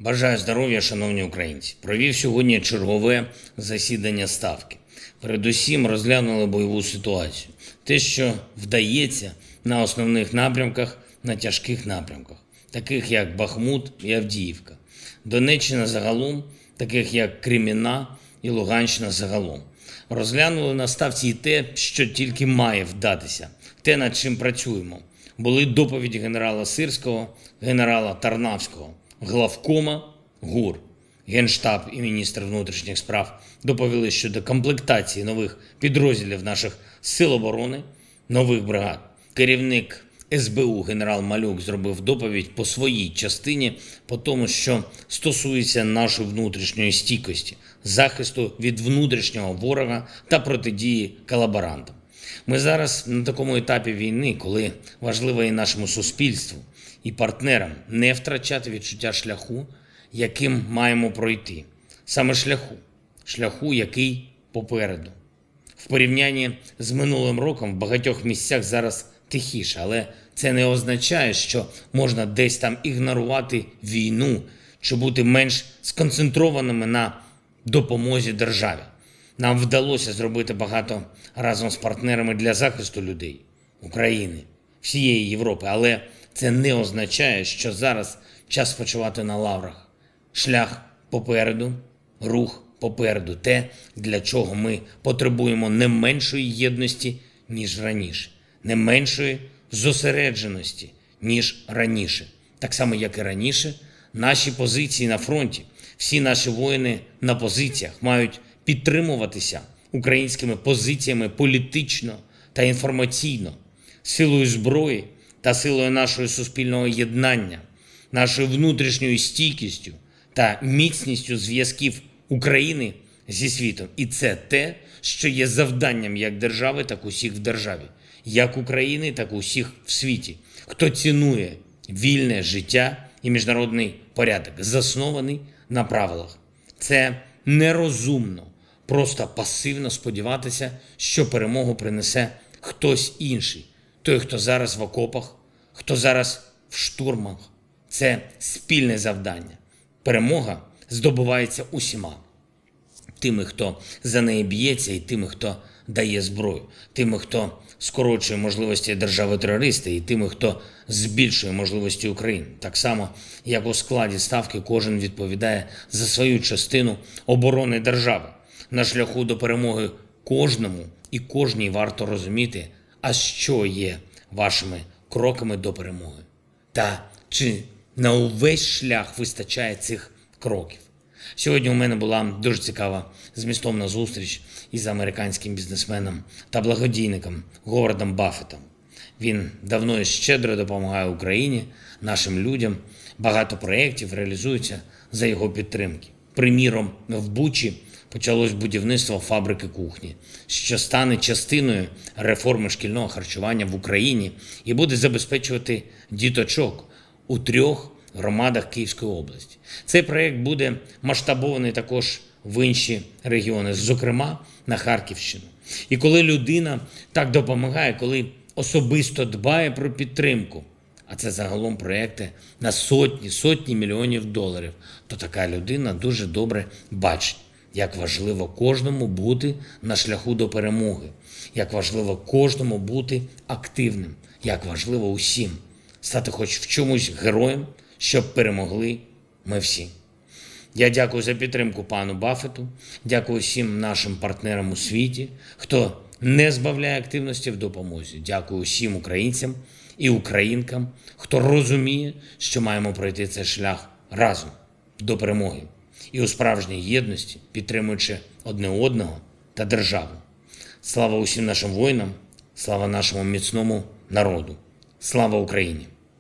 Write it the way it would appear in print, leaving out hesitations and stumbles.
Бажаю здоров'я, шановні українці. Провів сьогодні чергове засідання Ставки. Передусім розглянули бойову ситуацію. Те, що вдається на основних напрямках, на тяжких напрямках, таких як Бахмут і Авдіївка. Донеччина загалом, таких як Кремінна і Луганщина загалом. Розглянули на Ставці і те, що тільки має вдатися, те, над чим працюємо. Були доповіді генерала Сирського, генерала Тарнавського, главкома ГУР. Генштаб і міністр внутрішніх справ доповіли щодо комплектації нових підрозділів наших сил оборони, нових бригад. Керівник СБУ генерал Малюк зробив доповідь по своїй частині, по тому, що стосується нашої внутрішньої стійкості, захисту від внутрішнього ворога та протидії колаборантам. Ми зараз на такому етапі війни, коли важливо і нашому суспільству, і партнерам не втрачати відчуття шляху, яким маємо пройти. Саме шляху, який попереду. В порівнянні з минулим роком в багатьох місцях зараз тихіше, але це не означає, що можна десь там ігнорувати війну чи бути менш сконцентрованими на допомозі державі. Нам вдалося зробити багато разом з партнерами для захисту людей, України, всієї Європи, але це не означає, що зараз час спочивати на лаврах. Шлях попереду, рух попереду. Те, для чого ми потребуємо не меншої єдності, ніж раніше. Не меншої зосередженості, ніж раніше. Так само, як і раніше, наші позиції на фронті, всі наші воїни на позиціях мають підтримуватися українськими позиціями політично та інформаційно, силою зброї та силою нашого суспільного єднання, нашою внутрішньою стійкістю та міцністю зв'язків України зі світом. І це те, що є завданням як держави, так усіх в державі, як України, так усіх в світі, хто цінує вільне життя і міжнародний порядок, заснований на правилах. Це нерозумно просто пасивно сподіватися, що перемогу принесе хтось інший. Той, хто зараз в окопах, хто зараз в штурмах. Це спільне завдання. Перемога здобувається усіма. Тими, хто за неї б'ється, і тими, хто дає зброю. Тими, хто скорочує можливості держави-терориста, і тими, хто збільшує можливості України. Так само, як у складі Ставки кожен відповідає за свою частину оборони держави. На шляху до перемоги кожному і кожній варто розуміти, а що є вашими кроками до перемоги. Та чи на увесь шлях вистачає цих кроків. Сьогодні у мене була дуже цікава змістовна зустріч із американським бізнесменом та благодійником Говардом Баффетом. Він давно і щедро допомагає Україні, нашим людям. Багато проєктів реалізуються за його підтримки. Приміром, в Бучі почалось будівництво фабрики кухні, що стане частиною реформи шкільного харчування в Україні і буде забезпечувати діточок у 3 громадах Київської області. Цей проєкт буде масштабований також в інші регіони, зокрема на Харківщину. І коли людина так допомагає, коли особисто дбає про підтримку, а це загалом проєкти на сотні мільйонів доларів, то така людина дуже добре бачить, як важливо кожному бути на шляху до перемоги, як важливо кожному бути активним, як важливо усім стати хоч в чомусь героєм, щоб перемогли ми всі. Я дякую за підтримку пану Баффету, дякую всім нашим партнерам у світі, хто не збавляє активності в допомозі. Дякую всім українцям і українкам, хто розуміє, що маємо пройти цей шлях разом до перемоги. І у справжній єдності, підтримуючи одне одного та державу. Слава усім нашим воїнам, слава нашому міцному народу. Слава Україні!